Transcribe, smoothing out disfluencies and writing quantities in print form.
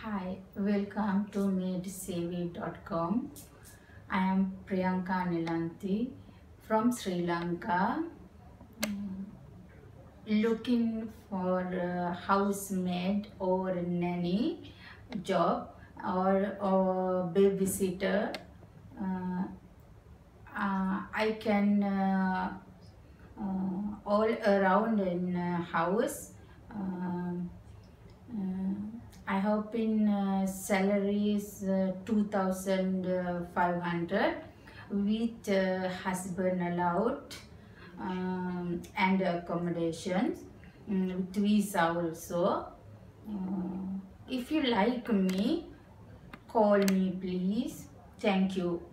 Hi, welcome to MaidCV.com. I am Priyanka Nilanthi from Sri Lanka, looking for a housemaid or nanny job or babysitter. I can all around in house. I hope in salary is 2,500 with husband allowed and accommodations with visa also. If you like me, call me please. Thank you.